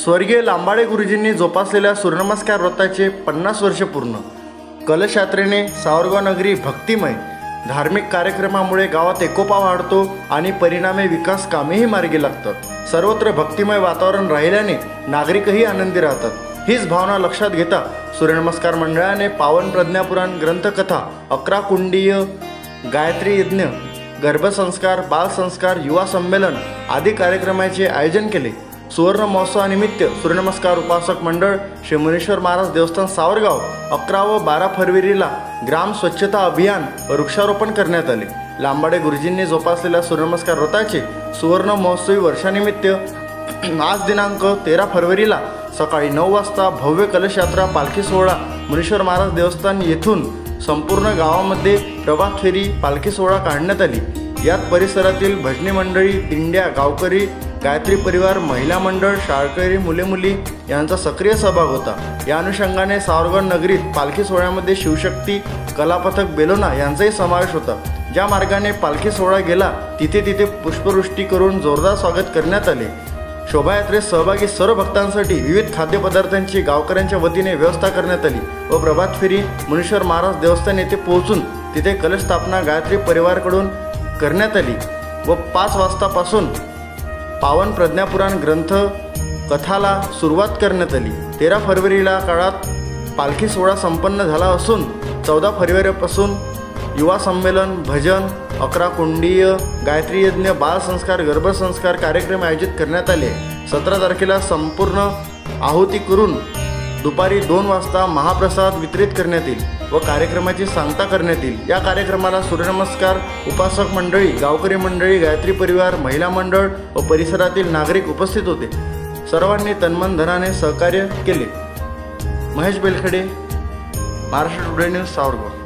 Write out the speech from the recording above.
स्वर्गीय लांबाडे गुरुजींनी जोपासलेल्या सूर्यनमस्कार व्रताचे 50 वर्ष पूर्ण। कलश यात्रेने सावरगाव नगरी भक्तिमय। धार्मिक कार्यक्रमामुळे गावात एकोपा वाढतो आणि परिणामी विकास कामेही मार्गी लागतात। सर्वत्र भक्तिमय वातावरण राहिल्याने नागरिकही आनंदी राहतात। हीच भावना लक्षात घेता सूर्यनमस्कार मंडळाने पावन प्रज्ञापुराण ग्रंथकथा, 11 कुंडीय, गायत्री यज्ञ, गर्भसंस्कार, बालसंस्कार, युवा संमेलन आदी कार्यक्रमाचे आयोजन केले। सुवर्ण महोत्सवानिमित्त सूर्यनमस्कार उपासक मंडळ श्री मुनीश्वर महाराज देवस्थान सावरगाव 11 व 12 फरवरीला ग्राम स्वच्छता अभियान व वृक्षारोपण करण्यात आले। लांबाडे गुरुजींनी जोपासलेल्या सूर्यनमस्कार व्रताचे सुवर्ण महोत्सवी वर्षानिमित्त आज दिनांक 13 फरवरीला सकाळी 9 वाजता भव्य कलश यात्रा पालखी सोहळा मुनीश्वर महाराज देवस्थान येथून संपूर्ण गावामध्ये प्रभात फेरी पालखी सोहळा काढण्यात आली। यात परिसरातील भजनी मंडळी, दिंड्या, गावकरी, गायत्री परिवार, महिला मंडळ, शाळकरी, मुले-मुली यांचा सक्रिय सहभाग होता। या अनुषंगाने सावरगाव नगरीत पालखी सोहळ्यामध्ये शिवशक्ती, कलापथक, बेलोना यांचाही समावेश होता। ज्या मार्गाने पालखी सोहळा गेला तिथे पुष्पवृष्टी करून जोरदार स्वागत करण्यात आले। शोभायात्रेत सहभागी सर्व भक्तांसाठी विविध खाद्यपदार्थांची गावकऱ्यांच्या वतीने व्यवस्था करण्यात आली व प्रभात फेरी मुनीश्वर महाराज देवस्थान येथे पोहोचून तिथे कलश स्थापना गायत्री परिवाराकडून करण्यात आली व 5 वाजतापासून पावन प्रज्ञापुराण ग्रंथ कथाला सुरुवात करण्यात आली। 13 फरवरीला काळात पालखी सोहळा संपन्न झाला असून 14 फरवरीपासून युवा संमेलन, भजन, 11 कुंडीय, गायत्री यज्ञ, बालसंस्कार, गर्भसंस्कार कार्यक्रम आयोजित करण्यात आले। 17 तारखेला संपूर्ण आहुती करून दुपारी 2 वाजता महाप्रसाद वितरित करण्यात येईल व कार्यक्रमाची सांगता करण्यात येईल। या कार्यक्रमाला सूर्यनमस्कार उपासक मंडळी, गावकरी मंडळी, गायत्री परिवार, महिला मंडळ व परिसरातील नागरिक उपस्थित होते। सर्वांनी तन्मन धनाने सहकार्य केले। Mahesh Belkhade, Maharashtra today news, Savargaon.